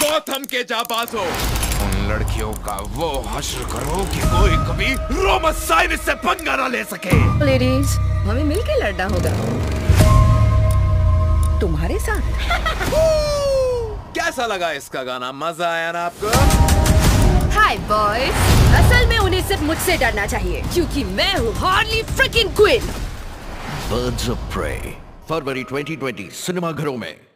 Gotham के जाबाजों, उन लड़कियों का वो हश्र करो कि कोई कभी रोमस साइनिस से पंगा ना ले सके। लेडीज, हमें मिलके लड़ना होगा तुम्हारे साथ। कैसा लगा इसका गाना? मजा आया ना आपको? हाय बॉयज, असल में उन्हें सिर्फ मुझसे डरना चाहिए क्योंकि मैं हूँ Harley freaking Quinn. Birds of Prey, फरवरी 2020 सिनेमा घरों में।